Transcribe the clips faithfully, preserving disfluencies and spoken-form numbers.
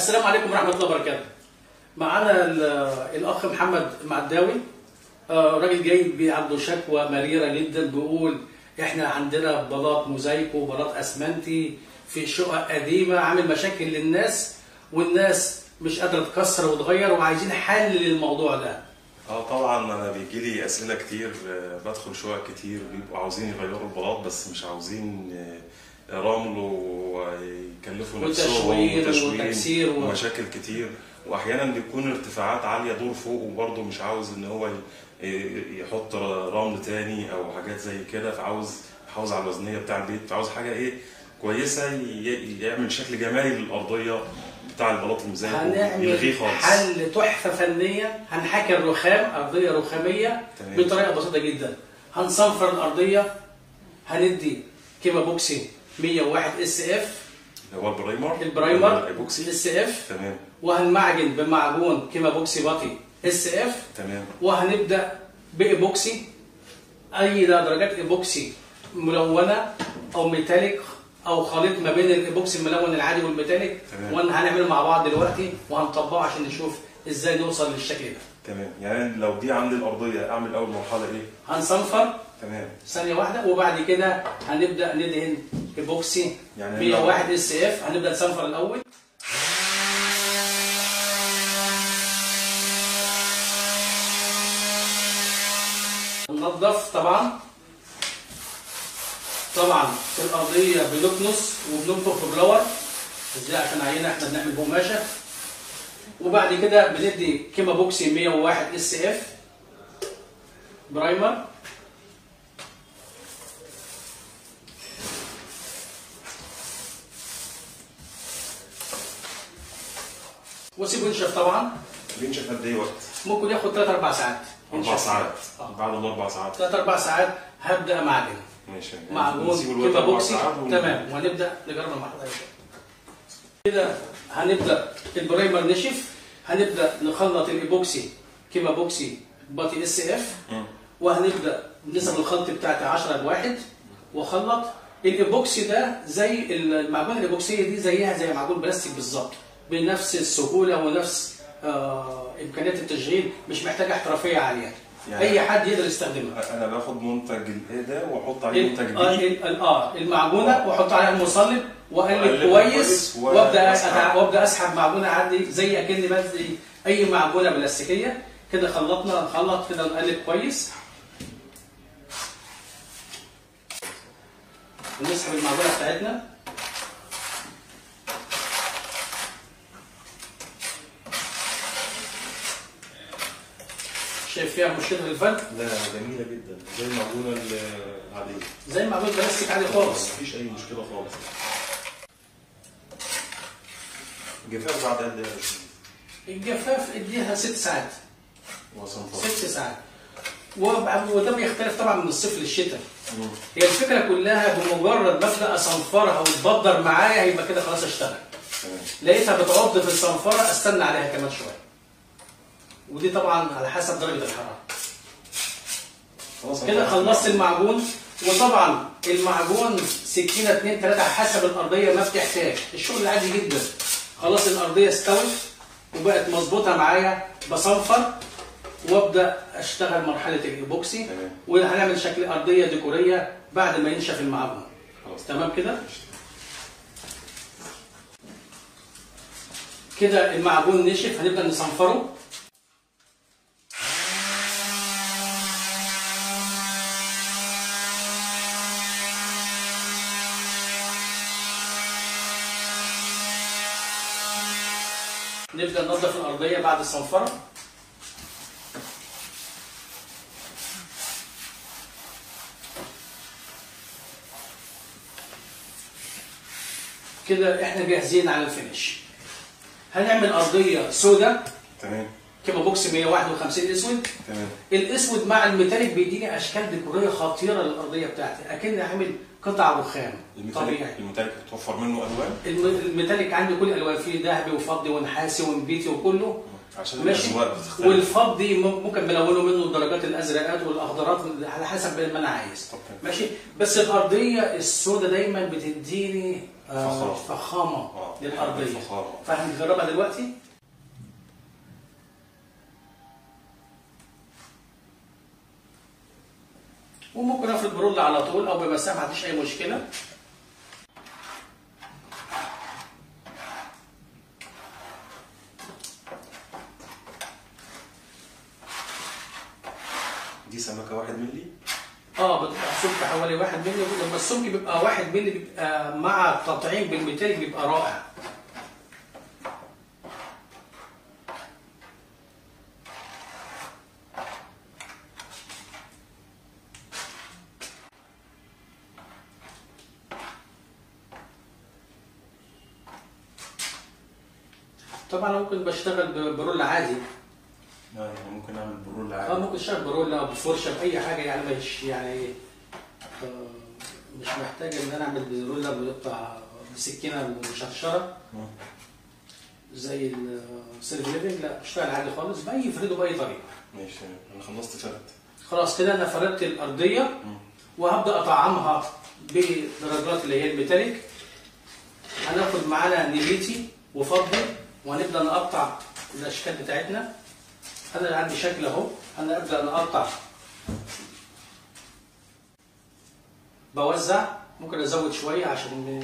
السلام عليكم ورحمة الله وبركاته. معانا الأخ محمد المعداوي، راجل جاي عنده شكوى مريرة جدا، بيقول احنا عندنا بلاط موزايكو وبلاط اسمنتي في شقق قديمة عامل مشاكل للناس، والناس مش قادرة تكسر وتغير، وعايزين حل للموضوع ده. اه طبعا انا بيجي لي اسئله كتير، بدخل شقق كتير بيبقوا عاوزين يغيروا البلاط بس مش عاوزين رمل ويكلفوا نفسهم وتشوين ومشاكل كتير، واحيانا بيكون ارتفاعات عاليه دور فوق وبرضه مش عاوز ان هو يحط رمل تاني او حاجات زي كده، فعاوز يحافظ على الوزنيه بتاع البيت، فعاوز حاجه ايه كويسه يعمل شكل جمالي للارضيه بتاع البلاط الموزايكو، هنعمل حل تحفه فنيه. هنحكي الرخام، ارضيه رخاميه بطريقه بسيطه جدا. هنصنفر الارضيه، هندي كيما بوكسي مية وواحد اس اف اللي هو البرايمر البرايمر اس اف، تمام، وهنمعجن بمعجون كيما بوكسي باطي اس اف، تمام، وهنبدا بايبوكسي، اي درجات ايبوكسي ملونه او ميتاليك او خليط ما بين الايبوكسي الملون العادي والميتاليك، وهنعمله مع بعض دلوقتي وهنطبقه عشان نشوف ازاي نوصل للشكل ده. تمام. يعني لو دي عندي الارضيه اعمل اول مرحله ايه؟ هنصنفر، تمام، ثانيه واحده، وبعد كده هنبدا ندهن ايبوكسي يعني مية وواحد اس اف. هنبدا نصنفر الاول. ننظف طبعا طبعا الارضيه بنكنس وبننفخ في بلور ازاي عشان عينه احنا بنعمل بقماشه، وبعد كده بندي كيما بوكسي مية وواحد اس اف برايمر، واسيبه ينشف. طبعا بينشف قد ايه وقت؟ ممكن ياخد ثلاث اربع ساعات. اربع ساعات آه. بعد الاربع ساعات ثلاث اربع ساعات هبدا معجن. ماشي، معجون كيما بوكسي، تمام، وهنبدا نجرب مع حضرتك كده. هنبدا البرايمر نشف، هنبدا نخلط الايبوكسي كيما بوكسي باطي اس اف، وهنبدا نسب الخلط بتاعتي عشرة لواحد واخلط. الايبوكسي ده زي المعجون الايبوكسيه دي زيها زي معجون بلاستيك بالظبط، بنفس السهوله ونفس آه امكانيات التشغيل، مش محتاجه احترافيه عاليه، يعني اي حد يقدر يستخدمها. انا باخد منتج الايه ده واحط عليه منتج جديد، اه المعجونه، واحط عليها المصلب واقلب كويس، وابدا وابدا اسحب معجونه عادي زي اكني بدي اي معجونه بلاستيكيه كده. خلطنا نخلط كده نقلب كويس، ونسحب المعجونه بتاعتنا. شايف فيها مشكله في الفرق؟ لا جميله جدا، زي المعجونه العاديه، زي المعجون البلاستيك عادي خالص، مفيش اي مشكله خالص. الجفاف بعد قد ايه؟ الجفاف اديها ست ساعات. وصنفر ست ساعات، وده بيختلف طبعا من الصيف للشتاء. هي الفكره كلها بمجرد ما ابدا اصنفرها وتبدر معايا يبقى كده خلاص اشتغل. لقيتها بتعض في الصنفره استنى عليها كمان شويه، ودي طبعا على حسب درجه الحراره. كده خلصت المعجون. وطبعا المعجون سكينه اتنين تلاته على حسب الارضيه ما بتحتاج، الشغل عادي جدا. خلاص الارضيه استوت وبقت مظبوطه معايا، بصنفر وابدا اشتغل مرحله الايبوكسي، وهنعمل شكل ارضيه ديكوريه بعد ما ينشف المعجون. تمام كده؟ كده المعجون نشف، هنبدا نصنفره. نبدا ننظف الارضيه بعد الصنفره. كده احنا جاهزين على الفينش. هنعمل ارضيه سوداء، تمام، كيما بوكسي مية وواحد وخمسين اسود، تمام. الاسود مع الميتاليك بيديني اشكال ديكوريه خطيره للارضيه بتاعتي، اكني عامل قطع رخام طبيعي. الميتاليك بتوفر منه الوان؟ الميتاليك عندي كل الالوان، فيه ذهبي وفضي ونحاسي ونبيتي وكله، عشان ماشي. الاذواق بتختلف. والفضي ممكن بلونه منه الدرجات الازرقات والاخضرات على حسب ما انا عايز. طبعا. ماشي. بس الارضيه السوداء دايما بتديني آه فخامه, فخامة آه. للارضيه. فخامه. فهنجربها دلوقتي. وممكن افرد برول على طول او بمسافه، ما عنديش اي مشكله. دي سمكه واحد مللي؟ اه بتبقى سمك حوالي واحد مللي. لما السمك بيبقى واحد مللي بيبقى مع التطعيم بالميتاليك بيبقى رائع. طبعا ممكن بشتغل برول عادي. اه يعني ممكن اعمل برول عادي. اه ممكن اشتغل برول او بفرشه باي حاجه، يعني مش يعني آه مش محتاج ان انا اعمل برول بقطع بسكينه مشرشره زي السيلف ليفنج. لا بشتغل عادي خالص باي فريده باي طريقه. ماشي انا خلصت فرد. خلاص كده انا فردت الارضيه وهبدا اطعمها بدرجات اللي هي الميتاليك. هناخد معانا نبيتي وفضي وهنبدا نقطع الاشكال بتاعتنا. انا عندي شكل اهو. انا ابدا نقطع، بوزع، ممكن ازود شويه عشان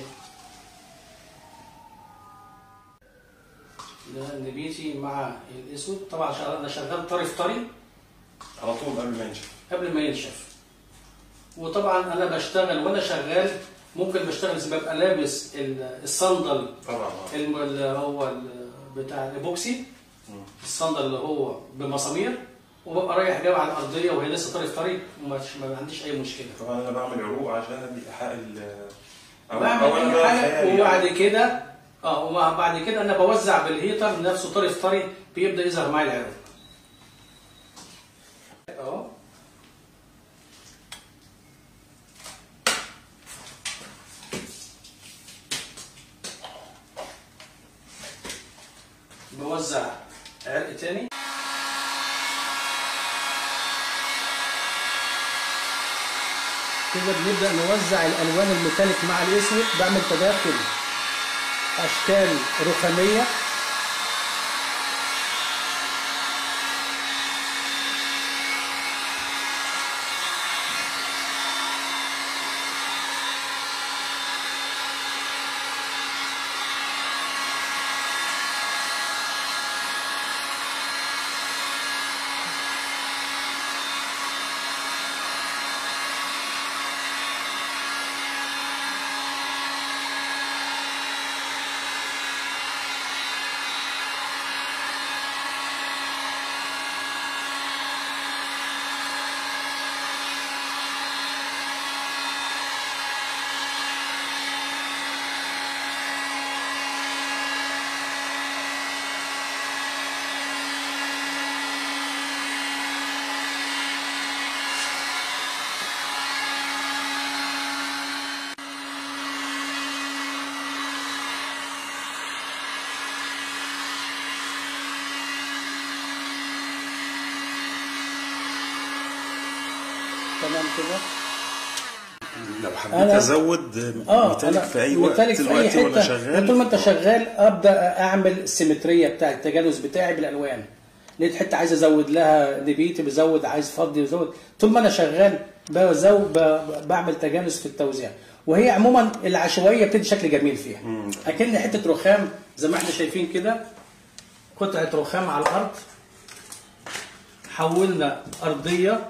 ده النبيتي مع الاسود. طبعا انا شغال طري في طري على طول قبل ما ينشف. قبل ما ينشف. وطبعا انا بشتغل وانا شغال ممكن بشتغل زي ببقى لابس الصندل طبعا اللي هو بتاع الايبوكسي، الصندل اللي هو بمسامير، وببقى رايح جاي على الارضيه وهي لسه طري في طري وما عنديش اي مشكله. طبعا انا بعمل عروق عشان ادي ايحاء ال بعمل اي حاجه. وبعد كده اه وبعد كده انا بوزع بالهيتر نفسه طري في طري بيبدا يظهر معايا العروق اهو. بوزع عرق تاني. كده بنبدأ نوزع الألوان الميتاليك مع الأسود. بعمل تداخل أشكال رخامية. تمام كده. لو حبيت ازود ميتاليك في اي وقت دلوقتي وانا شغال، طول ما انت شغال ابدا اعمل السيمتريه بتاع التجانس بتاعي بالالوان. لقيت حته عايز ازود لها نبيتي بزود، عايز فضي بزود. طول ما انا شغال بزود بعمل تجانس في التوزيع. وهي عموما العشوائيه بتدي شكل جميل فيها. اكن حته رخام زي ما احنا شايفين كده، قطعه رخام على الارض، حولنا ارضيه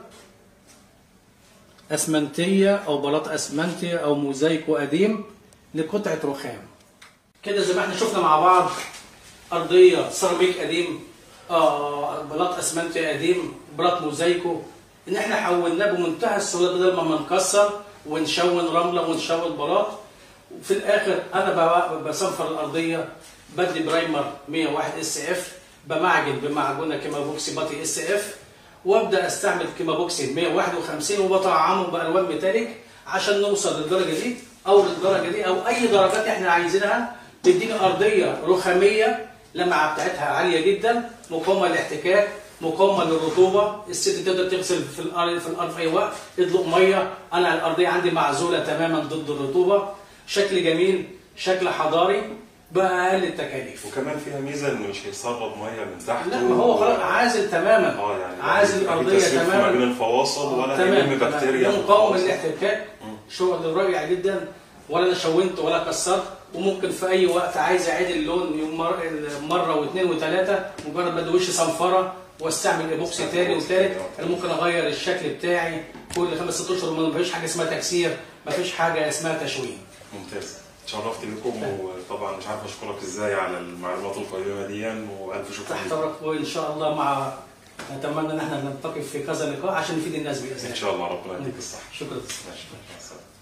اسمنتيه او بلاط اسمنتي او موزايكو قديم لقطعه رخام. كده زي ما احنا شفنا مع بعض، ارضيه سيراميك قديم، اه بلاط اسمنتي قديم، بلاط موزايكو، ان احنا حولناه بمنتهى السهوله بدل ما نكسر ونشون رمله ونشون بلاط. وفي الاخر انا بصنفر الارضيه، بدي برايمر مية وواحد اس اف، بمعجن بمعجونه كيمابوكسي باتي اس اف، وابدا استعمل كيمابوكسي مية وواحد وخمسين وبطعمه بالوان ميتاليك عشان نوصل للدرجه دي او للدرجه دي او اي درجات احنا عايزينها. تديني ارضيه رخاميه اللمعه بتاعتها عاليه جدا، مقاومه للاحتكاك، مقاومه للرطوبه، الست تقدر تغسل في الارض في الارض في اي وقت، ادلق ميه، انا الارضيه عندي معزوله تماما ضد الرطوبه، شكل جميل، شكل حضاري باقل التكاليف. وكمان فيها ميزه انه مش هيسرب ميه من تحت. لا، ما هو خلاص عازل تماما. اه يعني عازل الارضيه تماما ما بين الفواصل ولا هيلم بكتيريا. مقاوم للاحتكاك، شغل رائع جدا، ولا انا شونت ولا كسرت، وممكن في اي وقت عايز اعيد اللون مره واثنين وثلاثه، مجرد ما ادوش صنفره واستعمل ايبوكسي تاني وثالث، انا ممكن اغير الشكل بتاعي كل خمس ست اشهر، ما فيش حاجه اسمها تكسير، ما فيش حاجه اسمها تشوين. ممتاز، اتشرفت بكم، وطبعا مش عارف اشكرك ازاي على المعلومات القيمه دي، والف شكر. تحت امرك، وان شاء الله مع نتمنى ان احنا نلتقي في كذا لقاء عشان نفيد الناس باذن الله. ان شاء الله، ربنا يديك الصحه. شكرا. ماشي.